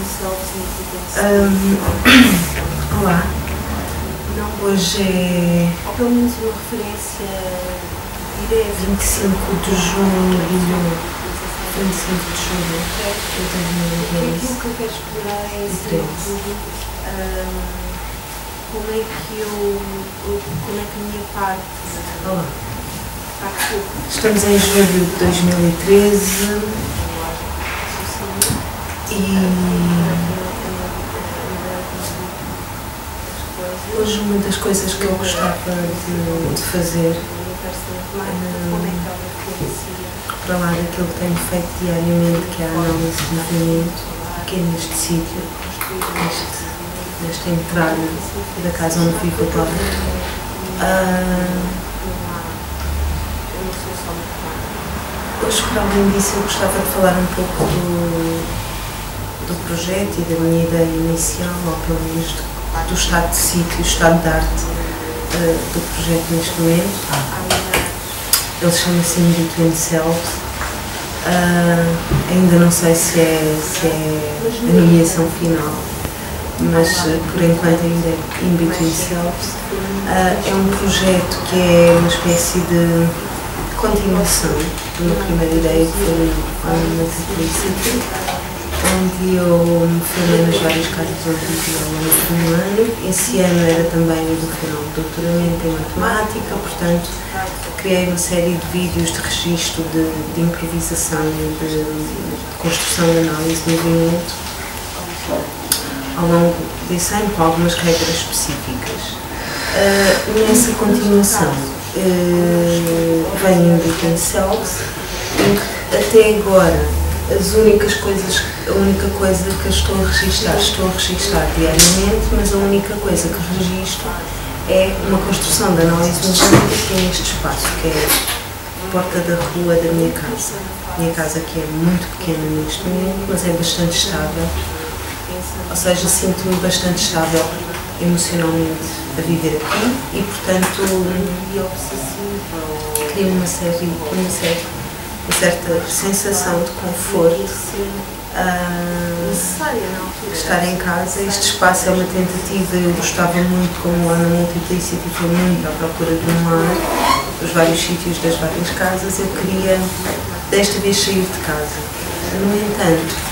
Olá. Não, hoje é... Ou pelo menos uma referência direta. 25 de junho. 25 de junho. Aquilo que eu quero explorar é esse como é que a minha parte... Olá. Estamos em julho de 2013 e hoje uma das coisas que eu gostava de fazer, para lá daquilo que tenho feito diariamente, que é a análise de movimento, aqui neste sítio, nesta entrada da casa onde vivo agora. Hoje, para além disso, eu gostava de falar um pouco do projeto e da minha ideia inicial, ou pelo menos do estado de sítio, estado de arte do projeto neste momento. Ele chama-se In Between Selves. Ainda não sei se é a nomeação final, mas por enquanto ainda é In Between Selves. É um projeto que é uma espécie de continuação de uma primeira ideia que foi uma publicidade, onde eu me formei nas várias casas onde vivi ao longo de um ano. Esse ano era também o final do doutoramento em matemática, portanto criei uma série de vídeos de registro de improvisação, de construção de análise de movimento ao longo desse ano, com algumas regras específicas. Nessa continuação vem In Between Selves, em que até agora a única coisa que eu estou a registrar diariamente, mas a única coisa que registro é uma construção de análise movimento aqui neste espaço, que é a porta da rua da minha casa. A minha casa aqui é muito pequena neste momento, mas é bastante estável, ou seja, sinto-me bastante estável emocionalmente a viver aqui e, portanto, cria uma certa sensação de conforto estar em casa. Este espaço é uma tentativa, eu gostava muito, como lá na Multiplicity, foi muito à procura de um lar, dos vários sítios, das várias casas. Eu queria desta vez sair de casa. No entanto,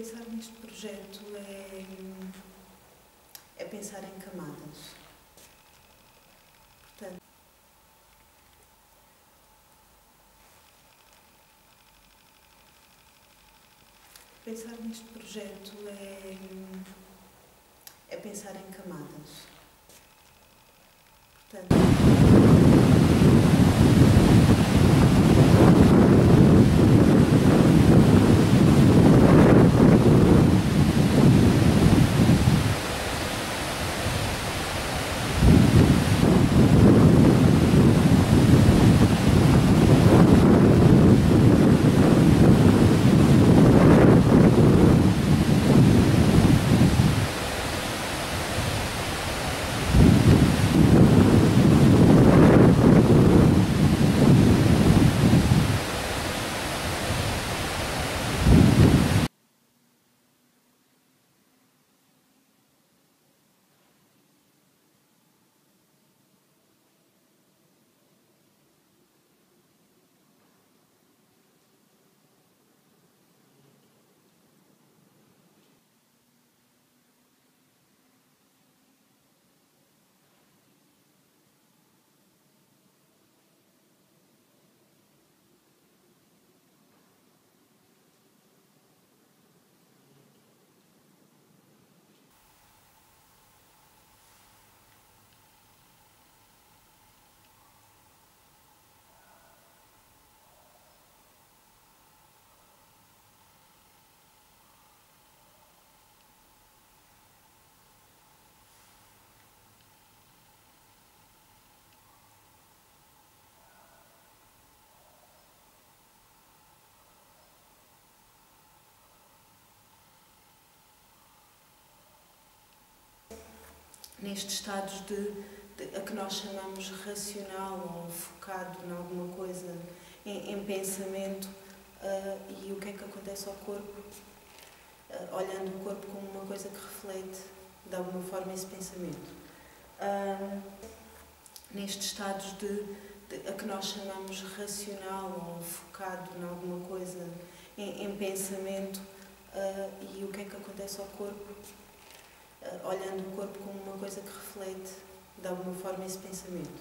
Pensar neste projeto é pensar em camadas. Portanto, pensar neste projeto é pensar em camadas. Portanto, nestes estados a que nós chamamos racional ou focado em alguma coisa, em pensamento, e o que é que acontece ao corpo, olhando o corpo como uma coisa que reflete de alguma forma esse pensamento. Nestes estados a que nós chamamos racional ou focado em alguma coisa, em pensamento, e o que é que acontece ao corpo, olhando o corpo como uma coisa que reflete de alguma forma esse pensamento.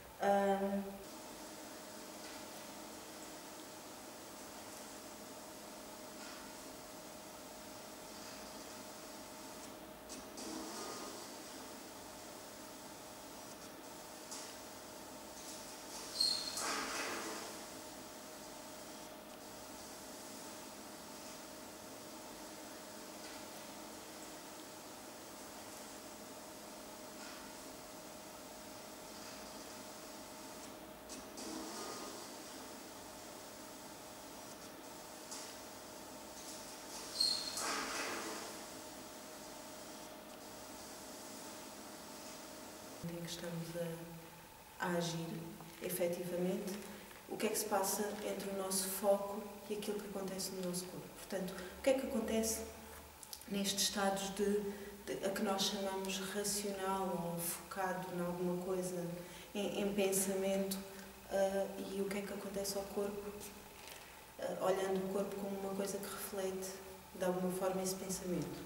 Em que estamos a agir efetivamente, o que é que se passa entre o nosso foco e aquilo que acontece no nosso corpo. Portanto, o que é que acontece nestes estados a que nós chamamos racional ou focado em alguma coisa, em pensamento, e o que é que acontece ao corpo, olhando o corpo como uma coisa que reflete de alguma forma esse pensamento.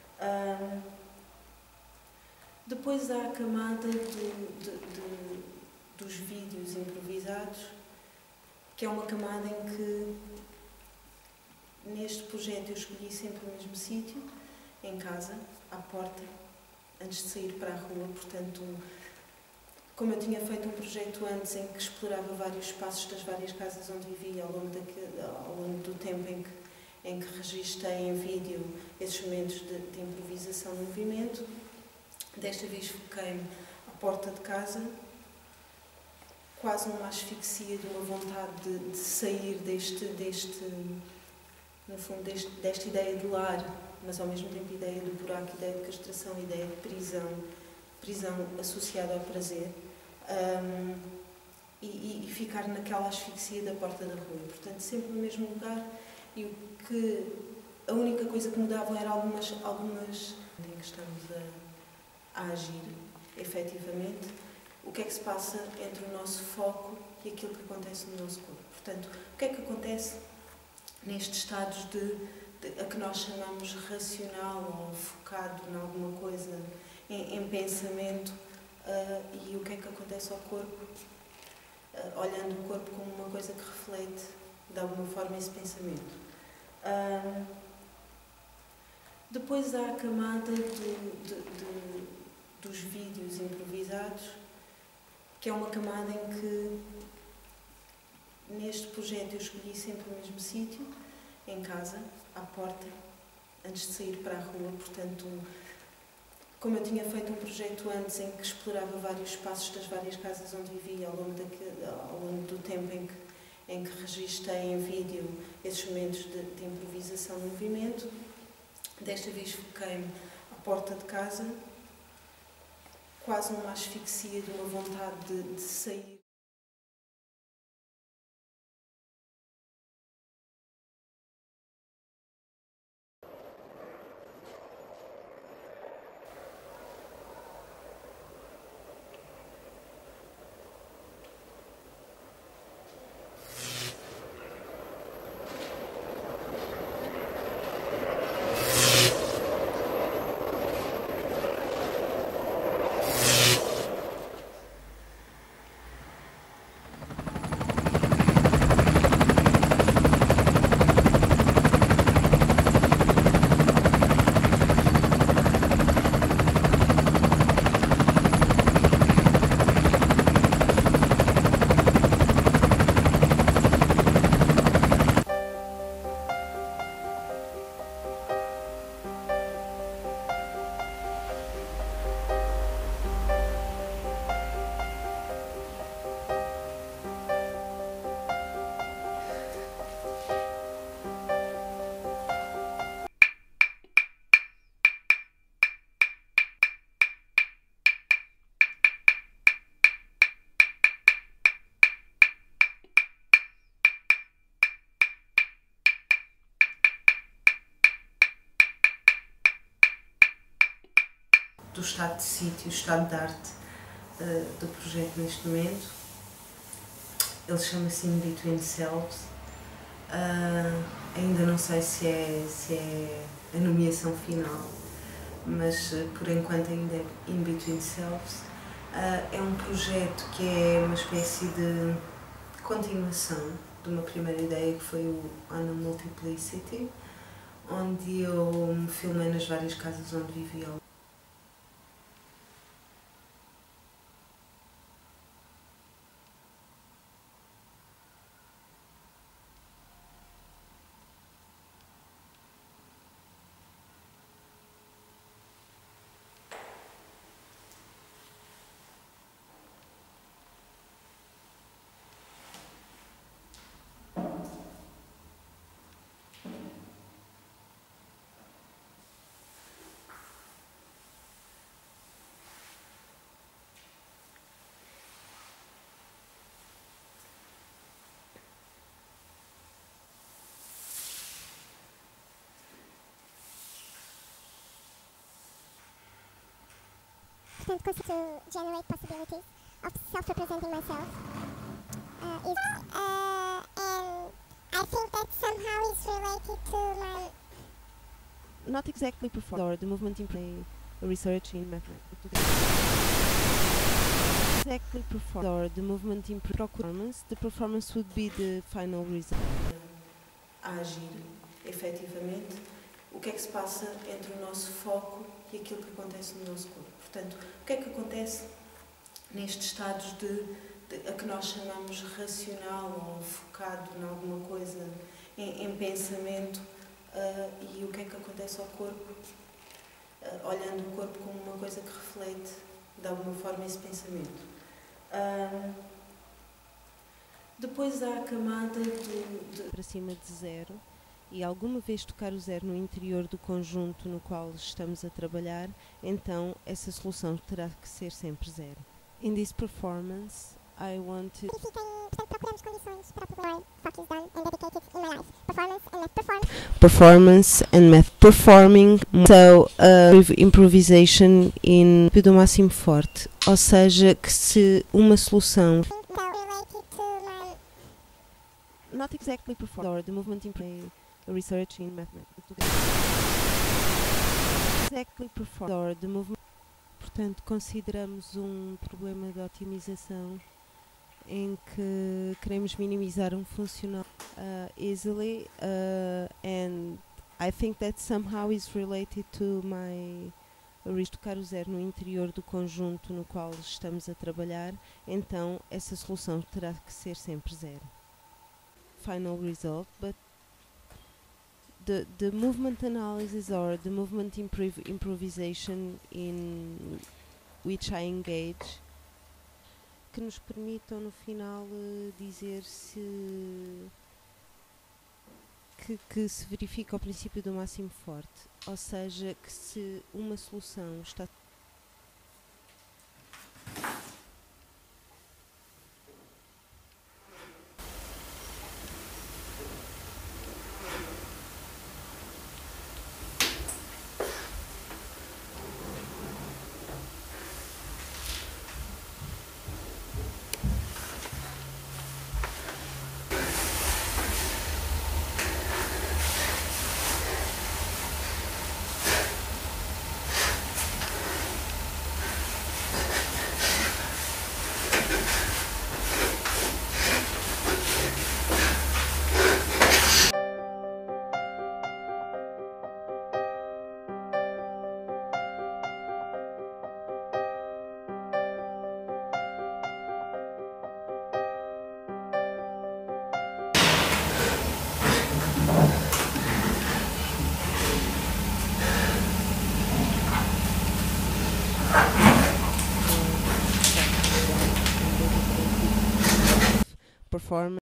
Depois há a camada dos vídeos improvisados, que é uma camada em que, neste projeto, eu escolhi sempre o mesmo sítio, em casa, à porta, antes de sair para a rua. Portanto, como eu tinha feito um projeto antes em que explorava vários espaços das várias casas onde vivia ao longo do tempo em que registrei em vídeo esses momentos de improvisação no movimento, desta vez foquei-me à porta de casa, quase numa asfixia de uma vontade de sair no fundo, desta ideia de lar, mas ao mesmo tempo ideia de buraco, ideia de castração, ideia de prisão associada ao prazer, e ficar naquela asfixia da porta da rua. Portanto, sempre no mesmo lugar, e a única coisa que mudavam era algumas em que estamos a agir efetivamente, o que é que se passa entre o nosso foco e aquilo que acontece no nosso corpo. Portanto, o que é que acontece nestes estados a que nós chamamos racional ou focado em alguma coisa, em pensamento, e o que é que acontece ao corpo, olhando o corpo como uma coisa que reflete de alguma forma esse pensamento. Depois há a camada dos vídeos improvisados, que é uma camada em que neste projeto eu escolhi sempre o mesmo sítio, em casa, à porta, antes de sair para a rua. Portanto, como eu tinha feito um projeto antes em que explorava vários espaços das várias casas onde vivia ao longo do tempo em que registrei em vídeo esses momentos de improvisação no movimento, desta vez foquei-me à porta de casa, quase numa asfixia de uma vontade de sair. Do estado de sítio, o estado de arte do projeto neste momento. Ele chama-se In Between Selves. Ainda não sei se é a nomeação final, mas por enquanto ainda é In Between Selves. É um projeto que é uma espécie de continuação de uma primeira ideia que foi o On a Multiplicity, onde eu me filmei nas várias casas onde vivia. To generate possibilities of self-representing myself. And I think that somehow is related to my... Not exactly perform, or the movement in research in mathematics. Exactly perform, or the movement in performance, the performance would be the final result. A agir, efetivamente, o que é que se passa entre o nosso foco e aquilo que acontece no nosso corpo. Portanto, o que é que acontece nestes estados a que nós chamamos racional ou focado em alguma coisa, em pensamento, e o que é que acontece ao corpo, olhando o corpo como uma coisa que reflete de alguma forma esse pensamento. Depois há a camada para cima de zero, e alguma vez tocar o zero no interior do conjunto no qual estamos a trabalhar, então essa solução terá que ser sempre zero. In this performance, I want to... Procuramos condições para poder focus done and dedicated in my life. Performance and math performing. So, improvisation in do máximo forte. Ou seja, que se uma solução... Not exactly perform, or the movement in research in mathematics. português. Exactly perform or the movement. Portanto, consideramos um problema de otimização em que queremos minimizar um funcional easily and I think that somehow is related to my tocar o zero no interior do conjunto no qual estamos a trabalhar, então essa solução terá que ser sempre zero. Final result, but the movement analysis or the movement improvisation in which I engage que nos permitam no final dizer se que se verifica o princípio do máximo forte, ou seja, que se uma solução está performance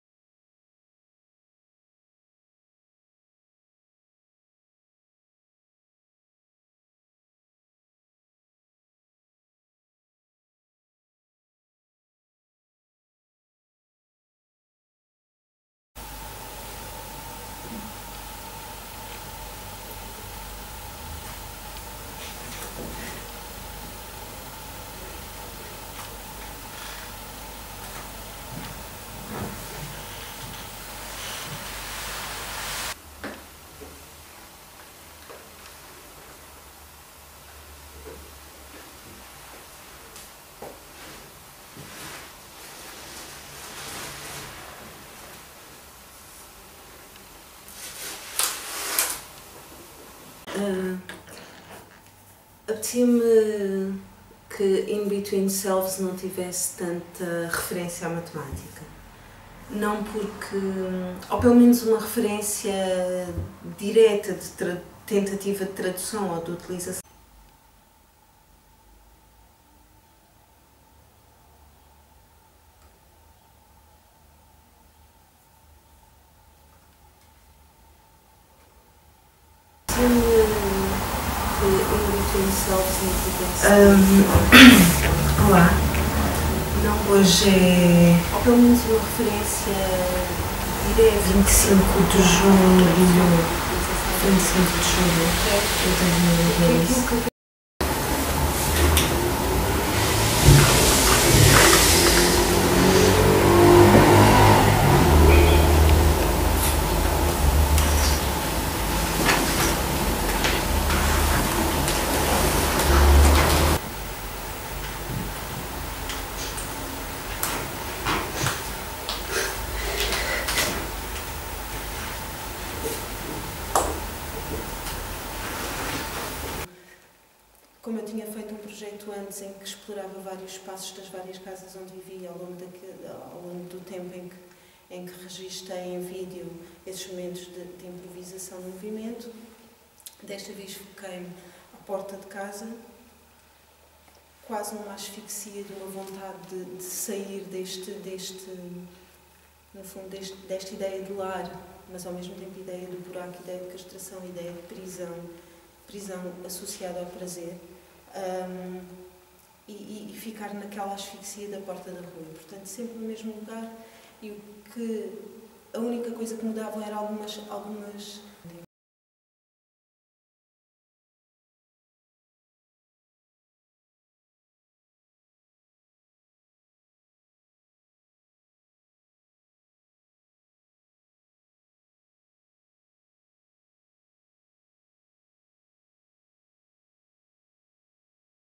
apetecia-me que In Between Selves não tivesse tanta referência à matemática. Não porque, ou pelo menos uma referência direta de tentativa de tradução ou de utilização. Olá, não, hoje é, ou pelo menos uma referência direta, 25 de julho, 25 de julho de 2010. Como eu tinha feito um projeto antes em que explorava vários espaços das várias casas onde vivia ao longo do tempo em que registrei em vídeo esses momentos de improvisação no movimento, desta vez foquei-me à porta de casa, quase numa asfixia de uma vontade de sair no fundo, desta ideia de lar, mas ao mesmo tempo ideia do buraco, ideia de castração, ideia de prisão associada ao prazer. E ficar naquela asfixia da porta da rua, portanto sempre no mesmo lugar, e a única coisa que mudavam eram algumas